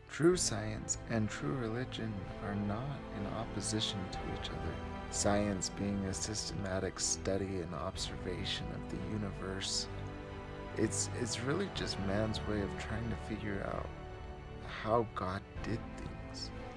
True science and true religion are not in opposition to each other. Science being a systematic study and observation of the universe. It's really just man's way of trying to figure out how God did things.